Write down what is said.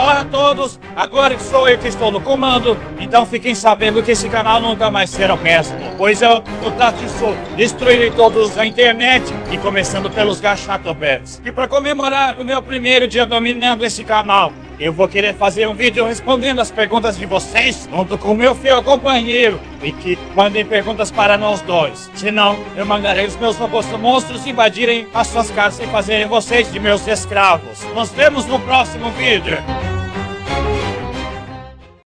Olá a todos, agora sou eu que estou no comando, então fiquem sabendo que esse canal nunca mais será o mesmo, pois eu, o Tatsu, destruirei todos a internet, e começando pelos Gachatobers. E para comemorar o meu primeiro dia dominando esse canal, eu vou querer fazer um vídeo respondendo as perguntas de vocês, junto com o meu fiel companheiro, e que mandem perguntas para nós dois. Senão, eu mandarei os meus robôs monstros invadirem as suas casas e fazerem vocês de meus escravos. Nos vemos no próximo vídeo.